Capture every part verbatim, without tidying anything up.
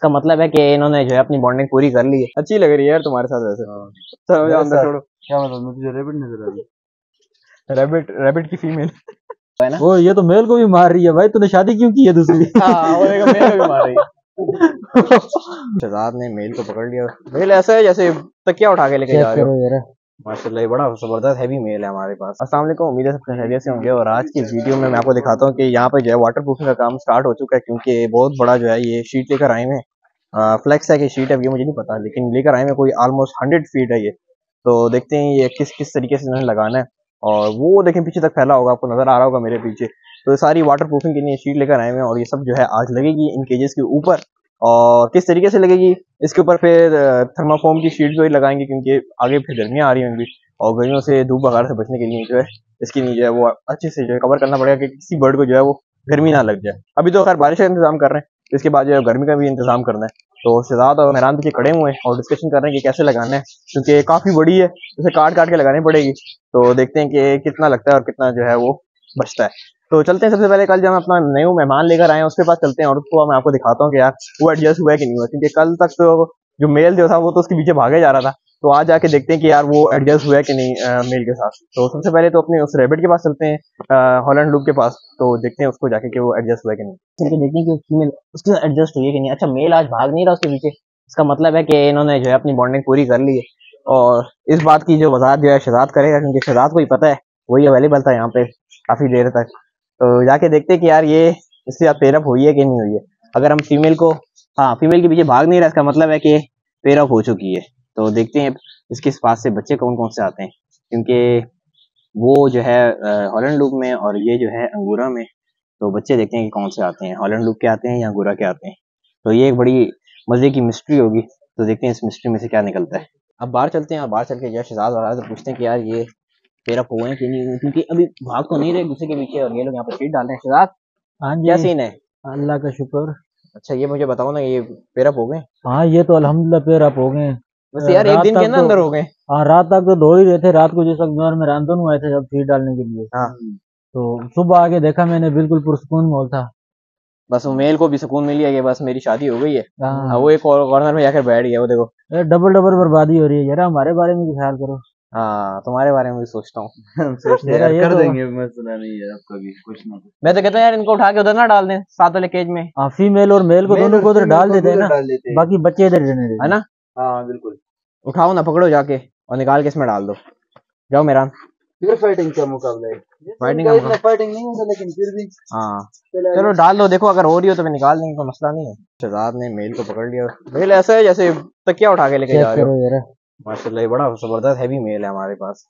इसका मतलब है कि इन्होंने जो है अपनी बॉन्डिंग पूरी कर ली है। अच्छी लग रही है यार तुम्हारे साथ वैसे। चलो अंदर छोड़ो। क्या मतलब मुझे रैबिट नजर आ रही है? रैबिट रैबिट की फीमेल है ना। वो ये तो मेल को भी मार रही है भाई, तूने शादी क्यों की है दूसरी? हाँ वो देखो मेल को भी मार रही है। शहजाद ने मेल को पकड़ लिया। मेल ऐसा है जैसे तकिया उठा के लेके जा रहे हो यार। माशाल्लाह। ये बड़ा जबरदस्त हैवी मेल है हमारे पास। अस्सलाम वालेकुम, उम्मीद है सब खैरियत से होंगे। और आज की वीडियो में मैं आपको दिखाता हूँ कि यहाँ पे जो है वाटर प्रूफिंग का काम स्टार्ट हो चुका है, क्योंकि बहुत बड़ा जो है ये शीट लेकर आए हैं। फ्लेक्स है कि शीट है ये मुझे नहीं पता, लेकिन लेकर आए हैं कोई ऑलमोस्ट हंड्रेड फीट है ये। तो देखते हैं ये किस किस तरीके से इन्होंने लगाना है। और वो देखें पीछे तक फैला होगा, आपको नजर आ रहा होगा मेरे पीछे। तो सारी वाटर प्रूफिंग के लिए शीट लेकर आए हैं और ये सब जो है आज लगेगी इन केजेस के ऊपर। और किस तरीके से लगेगी इसके ऊपर फिर थर्माफोम की शीट भी लगाएंगे, क्योंकि आगे फिर गर्मियाँ आ रही होंगी और गर्मियों से धूप वगैरह से बचने के लिए जो है इसकी नहीं जो है वो अच्छे से जो है कवर करना पड़ेगा कि किसी बर्ड को जो है वो गर्मी ना लग जाए। अभी तो खैर बारिश का इंतजाम कर रहे हैं, इसके बाद जो है गर्मी का भी इंतजाम करना है। तो शहजाद और मेहरान पीछे खड़े हुए हैं और डिस्कशन कर रहे हैं कि कैसे लगाना है, क्योंकि काफी बड़ी है, इसे काट काट के लगानी पड़ेगी। तो देखते हैं कि कितना लगता है और कितना जो है वो बचता है। तो चलते हैं। सबसे पहले कल जब हम अपना न्यू मेहमान लेकर आए हैं उसके पास चलते हैं और उसको मैं आपको दिखाता हूँ कि यार वो एडजस्ट हुआ है कि नहीं हुआ, क्योंकि कल तक तो जो मेल जो था वो तो उसके पीछे भागे जा रहा था। तो आज जाके देखते हैं कि यार वो एडजस्ट हुआ है कि नहीं आ, मेल के साथ। तो सबसे पहले तो अपने उस रैबिट के पास चलते हैं, हॉलैंड लूप के पास। तो देखते हैं उसको जाके कि वो एडजस्ट हुआ है कि नहीं। चल के देखते हैं कि फीमेल उसके साथ एडजस्ट हुई है कि नहीं। अच्छा मेल आज भाग नहीं रहा उसके पीछे, इसका मतलब है कि इन्होंने जो है अपनी बॉन्डिंग पूरी कर ली है। और इस बात की जो वजाहत जो है शहजाद करेगा, क्योंकि शहजाद को ही पता है, वही अवेलेबल था यहाँ पे काफी देर तक। तो जाके देखते हैं कि यार ये इसके साथ पेयरअप हुई है कि नहीं हुई है। अगर हम फीमेल को, हाँ फीमेल के पीछे भाग नहीं रहा, इसका मतलब है कि पेयरअप हो चुकी है। तो देखते हैं इसके पास से बच्चे कौन कौन से आते हैं, क्योंकि वो जो है हॉलैंड लूप में और ये जो है अंगूरा में। तो बच्चे देखते हैं कि कौन से आते हैं, हॉलैंड लूप के आते हैं या अंगूरा के आते हैं। तो ये एक बड़ी मजे की मिस्ट्री होगी। तो देखते हैं इस मिस्ट्री में से क्या निकलता है। अब बाहर चलते हैं और बाहर चल के जो है शहजाद वगैरह से पूछते हैं कि यार ये पेयरअप हुए हैं कि नहीं हुए, क्योंकि अभी भाग तो नहीं रहे दूसरे के पीछे और ये लोग यहाँ पर शीट डाल रहे हैं। शहजाद हाँ क्या जी, सीन है? अल्लाह का शुक्र। अच्छा ये मुझे बताओ ना, ये पेयरअप हो गए? हाँ ये तो अल्हम्दुलिल्लाह पेड़ आप हो गए। वैसे यार एक रात दिन के तक ना तो अंदर हो गए। हाँ रात तक तो ढो ही रहे थे। रात को जैसा घर में रामधन हुए थे जब फीड डालने के लिए, हाँ तो सुबह आके देखा मैंने, बिल्कुल पुरसुकून माहौल था। बस वो मेल को भी सुकून मिल गया कि बस मेरी शादी हो गई है। हाँ हाँ वो एक कॉर्नर में जाकर बैठ गया, वो देखो। ये डबल डबल बर्बादी हो रही है। यार हमारे बारे में भी ख्याल करो। हाँ तुम्हारे बारे में भी सोचता हूँ। सोचते यार कर तो देंगे, मसला नहीं है आपका भी कुछ ना कुछ। मैं तो कहता हूँ यार इनको उठा के उधर ना डाल दें साथ वाले केज में, हाँ फीमेल और मेल को मेल दोनों और को उधर फीमेल डाल को देते हैं उधर ना, डाल देते हैं, बाकी बच्चे इधर रहने है देते हैं। ना। हाँ बिल्कुल। उठाओ ना, पकड़ो जाके और निकाल के इसमें डाल दो। जाओ मेरा। फिर फाइटिंग का मुकाबला है। फाइटिंग का मुकाबला। फाइटिंग नहीं होता लेकिन फिर भी हाँ चलो डाल दो, देखो अगर हो रही हो तो मैं निकाल देंगे, कोई मसला नहीं है। शहजाद ने मेल को पकड़ लिया। मेल ऐसा है जैसे तकिया उठा के लेके जा रहे हो यार। माशाल्लाह। ये बड़ा जबरदस्त हैवी मेल है हमारे पास।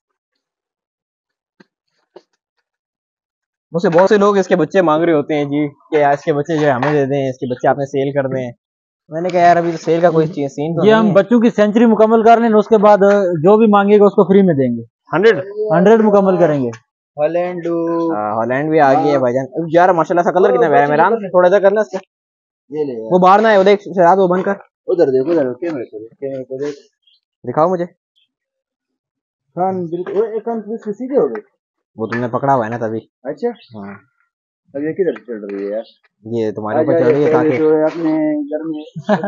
मुझसे बहुत से लोग इसके बच्चे मांग रहे होते हैं जी कि यार इसके बच्चे जो है हमें दे दें, इसके बच्चे आपने सेल कर दें। मैंने कहा यार अभी तो सेल का कोई सीन तो ये नहीं हम है। बच्चों की सेंचुरी मुकम्मल कर लें, उसके बाद जो भी मांगेगा उसको फ्री में देंगे। हंड्रेड हंड्रेड मुकम्मल करेंगे। हॉलैंड हॉलैंड भी आ गई है भाईजान। यार माशाल्लाह सा कलर कितना प्यारा है। मेरा थोड़ा इधर करना इसका, ये ले वो बाहर ना है, वो देख शहजाद वो बंद कर। उधर देखो, उधर कैमरे को देख, कैमरे को देख। दिखाओ मुझे। कान बिल्कुल, वो एक कान बिल्कुल सीधे हो गए। वो तुमने पकड़ा हुआ है ना तभी। अच्छा हाँ अब ये किधर चढ़ रही है यार? ये तुम्हारे ऊपर चढ़ रही है ताकि तो अपने घर में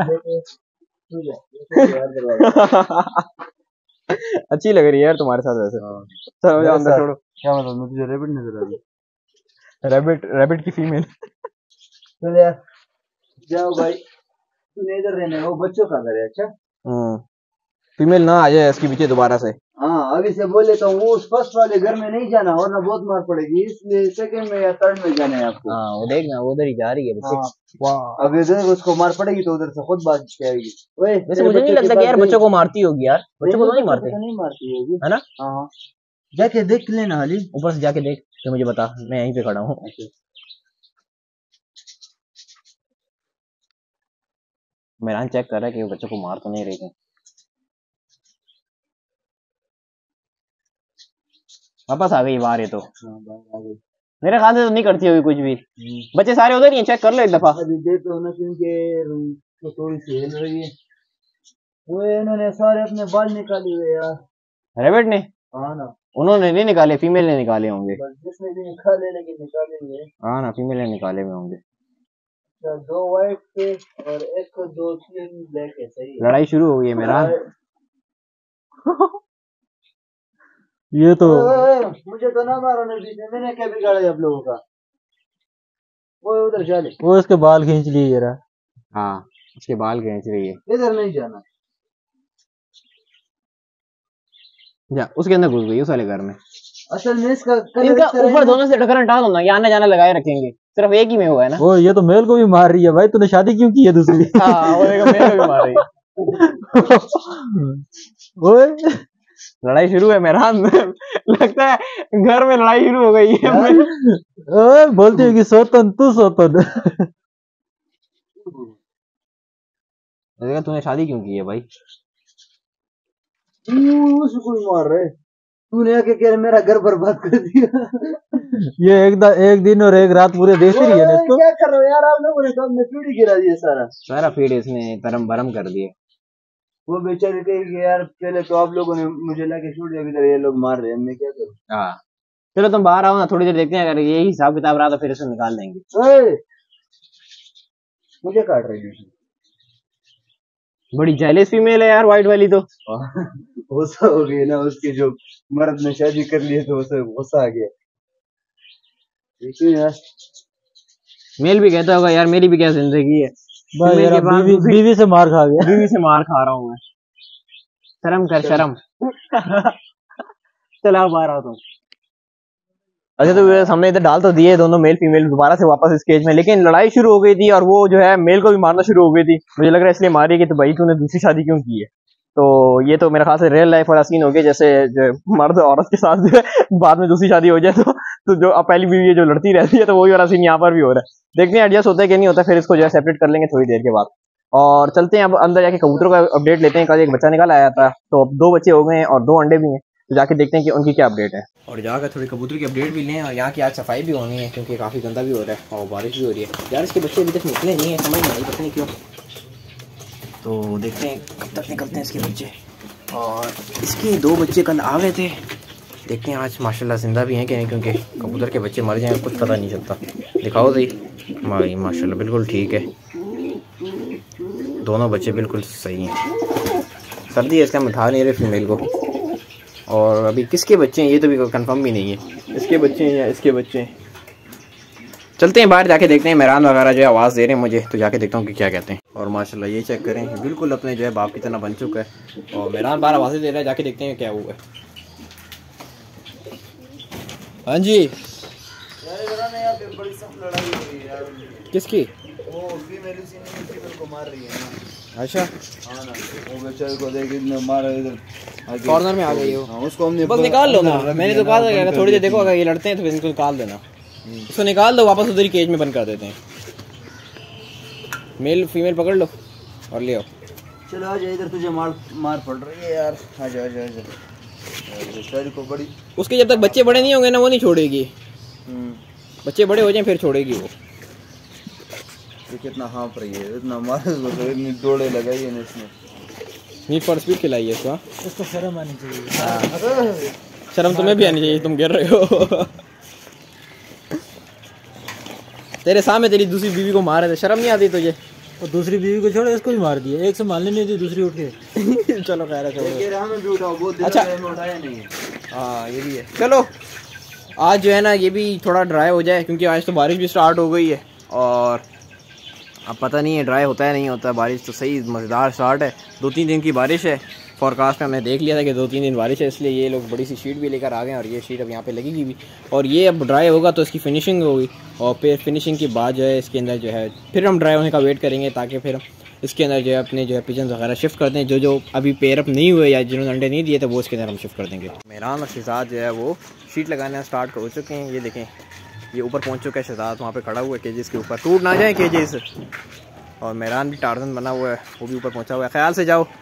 अच्छी लग रही है यार तुम्हारे साथ वैसे। चलो जाओ अंदर छोड़ो। क्या मतलब मुझे रैबिट नजर आ रही है? रैबिट रैबिट की फीमेल। चल यार जाओ भाई, तूने इधर रहना है, वो बच्चों का घर है। अच्छा हम्म फीमेल ना आ जाए इसके पीछे दोबारा से। हाँ अभी से बोल लेता हूँ, वो उस फर्स्ट वाले घर में नहीं जाना वरना बहुत मार पड़ेगी, इसलिए सेकंड में या थर्ड में जाना है आपको। हाँ वो देखना वो उधर ही जा रही है बच्चे। हाँ वाह अब इधर उसको मार पड़ेगी तो उधर से खुद बात के आएगी। ओए वैसे मुझे नहीं लगता कि यार बच्चों को मारती होगी यार, बच्चों को तो नहीं मारते, नहीं मारती होगी है ना। हाँ जाके देख लेना हाली, ऊपर से जाके देख फिर मुझे बता, मैं यहीं पे खड़ा हूँ। मेहरान चेक कर रहा है कि वो बच्चों को मार तो नहीं रही थी। वापस आ गई बाहर ये तो। मेरे ख्याल से तो नहीं करती होगी कुछ भी। बच्चे सारे उधर ही हैं, चेक कर लो एक दफा। अभी देख लो ना, क्योंकि तो थोड़ी सी हिल रही है। वो इन्होंने सारे अपने बाल निकाले हुए यार। रैबिट ने? हाँ ना, उन्होंने नहीं निकाले, फीमेल ने निकाले होंगे। जिसने भी निकाले लेकिन निकाले हुए। हाँ ना, फीमेल ने निकाले हुए होंगे। अच्छा दो व्हाइट थे और एक दो तीन ब्लैक है, सही है। लड़ाई शुरू हो गई है मेरा। ये तो ओए, ओए, मुझे तो ना मारो ना बीच में, मैंने क्या बिगाड़ा है आप लोगों का। वो उधर चले, वो इसके बाल खींच लिए जरा। हाँ उसके बाल खींच रही है। इधर नहीं जाना। जा उसके अंदर घुस गई उस वाले घर में। असल में इसका इनका ऊपर दोनों से ढक्कन हटा दो ना, ये आने जाने लगाए रखेंगे, सिर्फ एक ही में हुआ है ना। वो ये तो मेल को भी मार रही है भाई, तूने शादी क्यों की है दूसरी? हाँ वो देखो मेल को भी मार रही है। ओए लड़ाई शुरू है मेरा। लगता है घर में लड़ाई शुरू हो गई है। ओए बोलती है कि सोतन तू सोतन। तूने शादी क्यों की है भाई? उसको मार रहे, तूने आके कह रहे मेरा घर बर्बाद कर दिया। ये एक दा, एक दिन और एक रात पूरे देश ही है इसको। क्या कर रहे हो यार आप लोगों ने, तो हमने फीड गिरा दिया सारा सारा फीड इसने तरम भरम कर दिया। वो बेचारे कहेंगे यार पहले तो आप लोगों ने मुझे लाके छूट दिया, इधर ये लोग मार रहे हैं, मैं क्या करूं। हाँ चलो तुम बाहर आओ ना, थोड़ी देर देखते हैं, अगर यही हिसाब किताब रहा तो फिर इसको निकाल देंगे। ओए मुझे काट रही है, बड़ी जेलस फीमेल है यार व्हाइट वाली तो। गुस्सा हो गई ना उसके, जो मर्द ने शादी कर ली है तो उसे गुस्सा आ गया। देखिए यार मेल भी कहता होगा यार मेरी भी क्या जिंदगी है, यार बीवी, बीवी से मार खा गया। बीवी से मार खा रहा हूँ मैं, शर्म कर शर्म। चलो बाहर आओ तुम। अच्छा तो हमने इधर डाल तो दिए दोनों मेल फीमेल दोबारा से वापस इस केज में, लेकिन लड़ाई शुरू हो गई थी और वो जो है मेल को भी मारना शुरू हो गई थी। मुझे लग रहा है इसलिए मारी कि तो भाई तूने दूसरी शादी क्यों की है। तो ये तो मेरे ख्याल से रियल लाइफ वाला सीन हो गया, जैसे जो मर्द औरत के साथ जो है बाद में दूसरी शादी हो जाए तो, तो जो अब पहली बीवी जो लड़ती रहती है, तो वही वाला सीन यहाँ पर भी हो रहा है। देखते हैं एडजस्ट होता है कि नहीं होता, फिर इसको जो है सेपरेट कर लेंगे थोड़ी देर के बाद। और चलते हैं अब अंदर जाके कबूतरों का अपडेट लेते हैं। कल एक बच्चा निकाल आया था, तो अब दो बच्चे हो गए हैं और दो अंडे भी हैं, तो जाके देखते हैं कि उनकी क्या अपडेट है। और जाकर थोड़ी कबूतर की अपडेट भी लें, और यहाँ की आज सफाई भी होनी है क्योंकि काफ़ी गंदा भी हो रहा है और बारिश भी हो रही है। यार इसके बच्चे अभी तक निकले नहीं है, समझ नहीं आई पता नहीं क्यों। तो देखते हैं कब तक निकलते हैं इसके बच्चे। और इसके दो बच्चे कल आ गए थे, देखते हैं आज माशाल्लाह जिंदा भी हैं कि नहीं, क्योंकि कबूतर के बच्चे मर जाएं कुछ पता नहीं चलता। दिखाओ सही भाई, माशाल्लाह बिल्कुल ठीक है, दोनों बच्चे बिल्कुल सही हैं। सर्दी है इसका, हम उठा नहीं रहे फीमेल को। और अभी किसके बच्चे हैं ये तो भी कंफर्म भी नहीं है, इसके बच्चे हैं या इसके बच्चे हैं। चलते हैं बाहर जाके देखते हैं, मेहरान वगैरह जो है आवाज़ दे रहे हैं मुझे, तो जाके देखता हूँ कि क्या कहते हैं। और माशाल्लाह ये चेक करें, बिल्कुल अपने जो है बाप की तरह बन चुका है और मेहरान बाहर आवाज़ें दे रहा है, जाके देखते हैं क्या हुआ है। हाँ जी बड़ी सख्त लड़ाई हो रही है यार। किसकी? वो फीमेल उसी ने फीमेल को मार रही है ना। अच्छा हाँ ना, वो बेचारे को देख इतने मारा, इधर कॉर्नर में आ गई हो। हाँ, उसको हमने बस निकाल लो ना, मैंने तो कहा था अगर थोड़ी देर देखो अगर ये लड़ते हैं तो इनको निकाल देना, इसको निकाल दो वापस उधर ही केज में बंद कर देते हैं। मेल फीमेल पकड़ लो और ले आओ। चलो आ जा, इधर तुझे मार मार पड़ रही है यार, आ जा आ जा आ जा। बेचारी को बड़ी, उसके जब तक बच्चे बड़े नहीं होंगे ना वो नहीं छोड़ेगी, बच्चे बड़े हो जाएं फिर छोड़ेगी वो। ये कितना हाँप रही है, इतना मार इतनी दौड़े लगाई है इसने, नीड फॉर स्पीड खिलाई है इसको। इसको शर्म आनी चाहिए। शर्म तुम्हें भी आनी चाहिए, तुम गिर रहे हो। तेरे सामने तेरी दूसरी बीवी को मार रहे थे, शर्म नहीं आती तुझे? तो दूसरी बीवी को छोड़ो, इसको भी मार दिया, एक से मारने नहीं थी दूसरी उठ के। चलो खैर है, हमें भी उठाओ, बहुत दिन अच्छा उठाया नहीं है। हाँ ये भी है। चलो आज जो है ना ये भी थोड़ा ड्राई हो जाए, क्योंकि आज तो बारिश भी स्टार्ट हो गई है और अब पता नहीं है ड्राई होता है नहीं होता। बारिश तो सही मज़ेदार स्टार्ट है, दो तीन दिन की बारिश है। फॉरकास्ट में हमने देख लिया था कि दो तीन दिन बारिश है, इसलिए ये लोग बड़ी सी शीट भी लेकर आ गए और ये शीट अब यहाँ पे लगेगी भी, और ये अब ड्राई होगा तो इसकी फिनिशिंग होगी, और फिर फिनिशिंग के बाद जो है इसके अंदर जो है फिर हम ड्राई होने का वेट करेंगे, ताकि फिर इसके अंदर जो है अपने जो है पिजन वगैरह शिफ्ट करते हैं, जो जो अभी पेयर अप नहीं हुए या जिन्होंने अंडे नहीं दिए थे वो इसके अंदर हम शिफ्ट कर देंगे। मेहरान और शहजाद जो है वो शीट लगाना स्टार्ट कर चुके हैं। ये देखें ये ऊपर पहुँच चुका है, शहजाद वहाँ पे खड़ा हुआ है केजेस के ऊपर, टूट ना जाए केजेस। और मेहरान भी टार्जन बना हुआ है, वो भी ऊपर पहुँचा हुआ है, ख्याल से जाओ।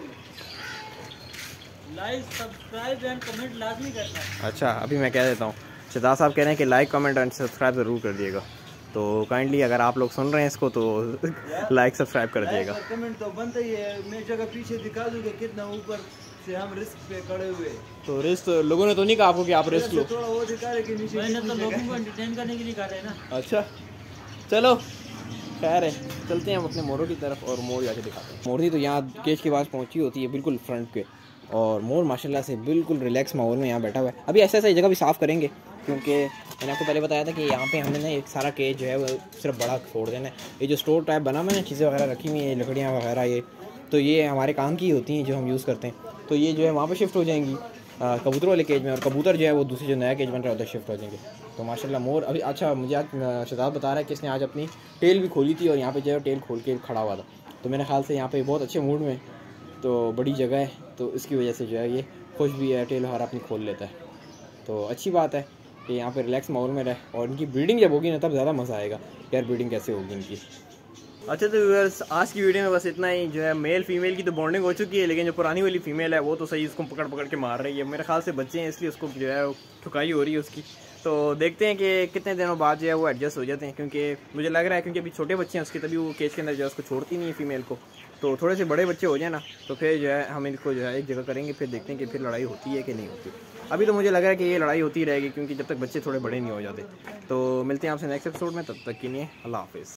लाइक सब्सक्राइब एंड कमेंट लाजमी करना। अच्छा अभी मैं कह देता हूँ, शहजाद साहब कह रहे हैं कि लाइक कमेंट एंड सब्सक्राइब ज़रूर कर दिएगा, तो काइंडली अगर आप लोग सुन रहे हैं इसको तो लाइक सब्सक्राइब कर दिएगा। कमेंट तो बनता ही है, मैं जगह पीछे दिखा दूंगा कितना ऊपर से हम रिस्क पे खड़े हुए। तो रिस्क लोगों ने तो नहीं कहा आपको कि आप रिस्क लो, थोड़ा वो दिखा रहे कि नीचे, मैंने तो लोगों को एंटरटेन करने के लिए कहा है ना। अच्छा चलो खैर है, चलते हैं हम अपने मोरों की तरफ और मोर जाके दिखाते हैं। मोरनी तो यहाँ केज के पास पहुँची होती है बिल्कुल फ्रंट पे, और मोर माशाल्लाह से बिल्कुल रिलैक्स माहौल में यहाँ बैठा हुआ है। अभी ऐसा ऐसा जगह भी साफ़ करेंगे, क्योंकि मैंने आपको पहले बताया था कि यहाँ पे हमने ना एक सारा केज जो है वो सिर्फ बड़ा छोड़ देना है। ये जो स्टोर टाइप बना हुआ है, चीज़ें वगैरह रखी हुई हैं, लकड़ियाँ वगैरह, ये तो ये हमारे काम की होती हैं जो हम यूज़ करते हैं। तो ये जो है वहाँ पर शिफ्ट हो जाएंगी कबूतर वाले केज में, और कबूतर जो है वो दूसरे जो नया केज बन रहा है उधर शिफ्ट हो जाएंगे। तो माशाल्लाह मोर अभी, अच्छा मुझे आज शहजाद बता रहा है कि इसने आज अपनी टेल भी खोली थी और यहाँ पे जो है टेल खोल के खड़ा हुआ था। तो मेरे ख्याल से यहाँ पे बहुत अच्छे मूड में, तो बड़ी जगह है तो इसकी वजह से जो है ये खुश भी है, टेल हमारा अपनी खोल लेता है। तो अच्छी बात है कि यहाँ पे रिलैक्स माहौल में रहे, और इनकी ब्रीडिंग जब होगी ना तब ज़्यादा मज़ा आएगा यार, ब्रीडिंग कैसे होगी इनकी। अच्छा तो व्यूअर्स, आज की वीडियो में बस इतना ही। जो है मेल फीमेल की तो बॉन्डिंग हो चुकी है, लेकिन जो पुरानी वाली फीमेल है वो तो सही उसको पकड़ पकड़ के मार रही है। मेरे ख्याल से बच्चे हैं इसलिए उसको जो है ठुकाई हो रही है उसकी। तो देखते हैं कि कितने दिनों बाद जो है वो एडजस्ट हो जाते हैं, क्योंकि मुझे लग रहा है क्योंकि अभी छोटे बच्चे हैं उसके, तभी वो केज के अंदर जो है उसको छोड़ती नहीं है फीमेल को। तो थोड़े से बड़े बच्चे हो जाए ना तो फिर जो है हम इनको जो है एक जगह करेंगे, फिर देखते हैं कि फिर लड़ाई होती है कि नहीं होती। अभी तो मुझे लग रहा है कि ये लड़ाई होती रहेगी, क्योंकि जब तक बच्चे थोड़े बड़े नहीं हो जाते। तो मिलते हैं आपसे नेक्स्ट एपिसोड में, तब तक के लिए अल्लाह हाफिज़।